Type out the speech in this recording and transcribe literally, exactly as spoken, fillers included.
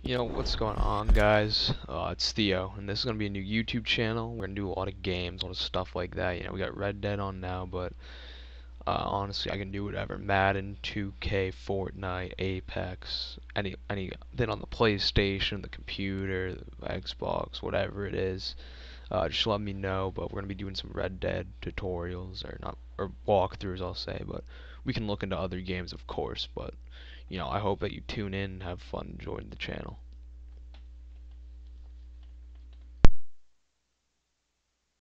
You know what's going on, guys? Uh, it's Theo, and this is gonna be a new YouTube channel. We're gonna do a lot of games, a lot of stuff like that. You know, we got Red Dead on now, but uh, honestly, I can do whatever. Madden, two K, Fortnite, Apex, any anything on the PlayStation, the computer, the Xbox, whatever it is. Uh, just let me know. But we're gonna be doing some Red Dead tutorials, or not, or walkthroughs, I'll say. But we can look into other games, of course. But you know, I hope that you tune in and have fun enjoying the channel.